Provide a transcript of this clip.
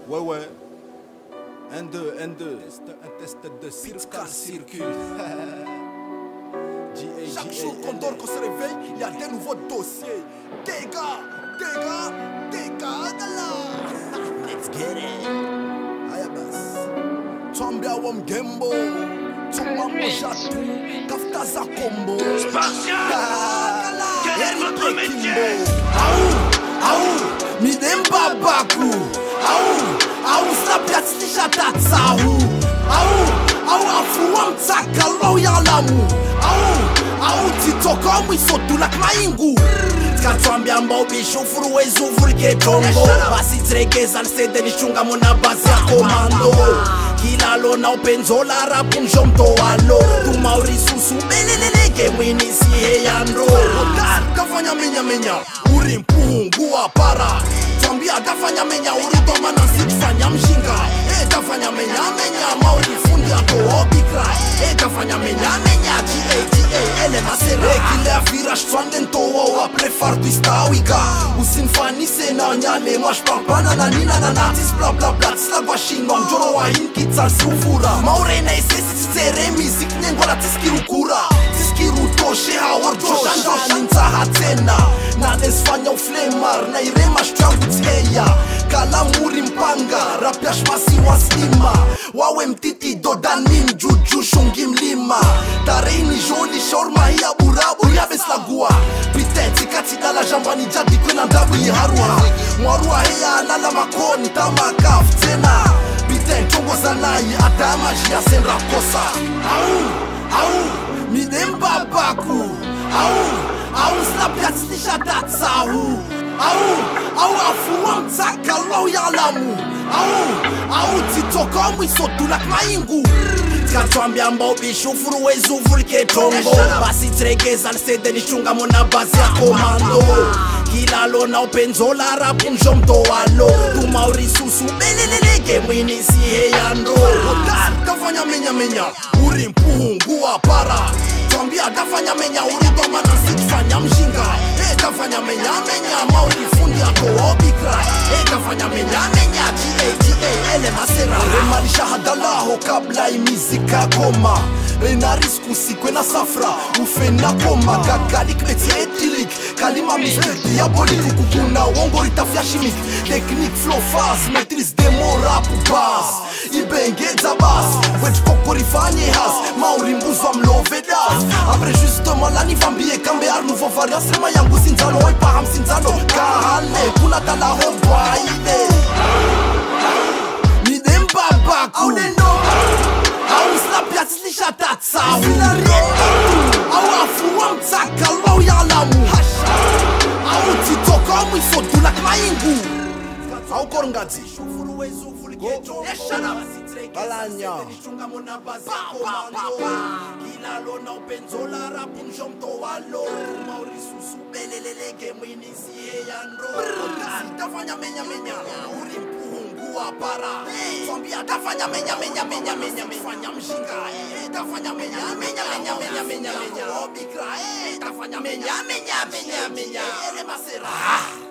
Ouais, ouais. 1-2, 1-2. Un test de circule. Chaque jour qu'on dort, qu'on se réveille, il y a des nouveaux dossiers. Gagala. Let's get it. Ayabas. Twambia wa mgembo. Tuma mojatu. Kaftaza combo. Gagala. Quel est votre métier? Aou. Midemba baku. Aou. Slapiatsi jatatsahu. Aou. Afuwa mtakalo yalamu. Aou titoka mwisotu lak maingu. Skatwambia mbobisho furuwezu vulke tongo. Basi tregeza lsede nishunga muna base ya Commando. Kilalo na upenzola rapu njomtoalo. Tumaurisusu beleleleke mwinisi heyandro. Gafanya menya uri mpungu para. Twambia gafanya menya uri doma na sitfanya mjinga. Gafanya menya mauri fundi ako obikra. Gafanya menya G.A. ele masera. Kile virage twanden toa après fardu stawiga. Usinfani sena nyale moi j'parle pas nananina nanatis bla bla bla. Tsla bashino mjoro wa hinkitsal sufura. Maurena esesi tsere Miziki nengola tiskirukura. Tiskiru toshe hawar joshan nzahatena. Na desfanya uflemar na irema shtangu tseya. Kalamuri mpanga rapyash masi waslima. Wawe mtiti dodanin juju shungi mlima. Tareini joli shorma hiya burabu ya beslagua. Piteti katika la jambani jadi kwena ndabu iharua. Mwarua hiya lala makoni tamakaf tena. Piten chongo zanayi atama jia senra kosa. Au midemba baku. Au slapiatsi jatatsahu. Au afuwa mtakalo yalamu. Au titoka mwisotu lak maingu. Skatwambia mbobisho furuwezu vulke tongo. Basi tregeza lsede nishunga muna base ya Commando. Kilalo na upenzola rapu njomtoalo. Tumaurisusu beleleleke mwinisi heyandro. Gafanya menya uri mpungu para. Twambia gafanya menya uri doma na sitfanya mjinga. Gafanya menya mauri fundi ako obikra. Gafanya menya G.A. ele masera. Remalisha hadalaho kabla imizika koma. Na risku sikwe na safra ufena koma. Gagalik meti etilik kalima mystique diabolique. Kukuna wongo ritafya chimique. Technique flow fast maîtrise des mots rap bass. Ibengeza bass wet kokorifanye has. Mauri mbuzwa mlovedas. Après justement la nivambie kambe ar nouveau variant. Srema yangu sinzano oi paham sinzano. Kahale kuna tala homba ide. Midemba baku. Au slapiatsi jatatsahu. Au afuwa mtakalo yalamu. Au titoka mwisotu lak maingu. Au korongazi Balanya Kilalo na upenzola rapu njomtoalo. Maurisusu beleleleke mwinisi heyandro. Gafanya menya uri mpungu para. Twambia gafanya menya fanya mjinga. Gafanya menya obikra. Gafanya menya ele masera.